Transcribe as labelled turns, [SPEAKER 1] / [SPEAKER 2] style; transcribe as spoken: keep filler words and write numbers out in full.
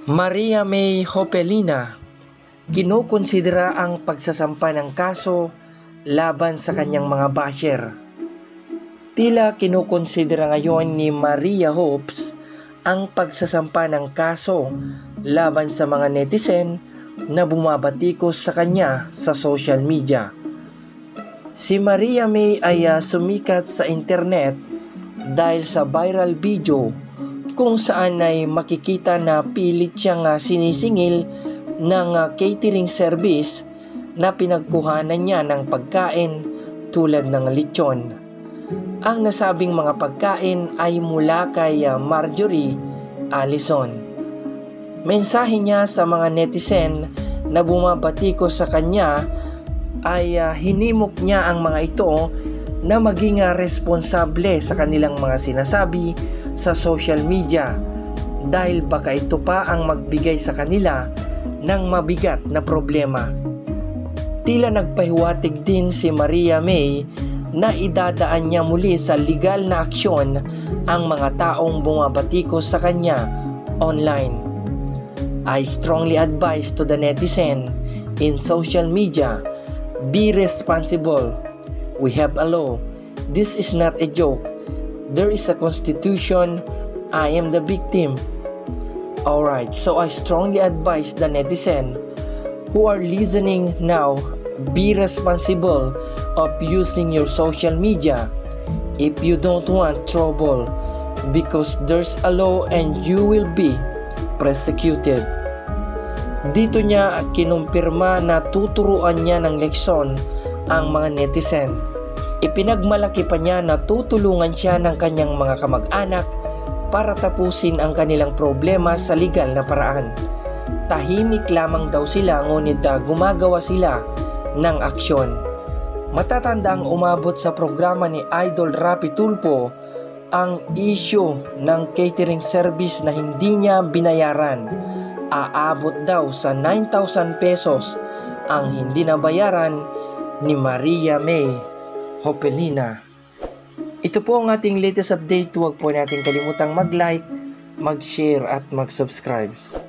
[SPEAKER 1] Maria May Hopelina, kinukonsidera ang pagsasampa ng kaso laban sa kanyang mga basher. Tila kinukonsidera ngayon ni Maria Hopes ang pagsasampa ng kaso laban sa mga netizen na bumabatikos sa kanya sa social media. Si Maria May ay uh, sumikat sa internet dahil sa viral video kung saan ay makikita na pilit siyang uh, sinisingil ng uh, catering service na pinagkuhanan niya ng pagkain tulad ng lechon. Ang nasabing mga pagkain ay mula kay uh, Marjorie Allison. Mensahe niya sa mga netizen na bumabatikos sa kanya ay uh, hinimok niya ang mga ito na maging uh, responsable sa kanilang mga sinasabi sa social media dahil baka ito pa ang magbigay sa kanila ng mabigat na problema. Tila nagpahiwatig din si Maria May na idadaan niya muli sa legal na aksyon ang mga taong bumabatikos sa kanya online. I strongly advise to the netizen in social media, be responsible. We have a law. This is not a joke. There is a constitution. I am the victim. Alright, so I strongly advise the netizen who are listening now, be responsible of using your social media if you don't want trouble, because there's a law and you will be prosecuted. Dito niya kinumpirma na tuturuan niya ng leksyon ang mga netizen. Ipinagmalaki pa niya na tutulungan siya ng kanyang mga kamag-anak para tapusin ang kanilang problema sa legal na paraan. Tahimik lamang daw sila ngunit uh, gumagawa sila ng aksyon. Matatanda ang umabot sa programa ni Idol Rapi Tulfo ang issue ng catering service na hindi niya binayaran. Aabot daw sa nine thousand pesos ang hindi nabayaran ni Maria May Hopelina. Ito po ang ating latest update. Huwag po natin kalimutang mag-like, mag-share at mag-subscribe.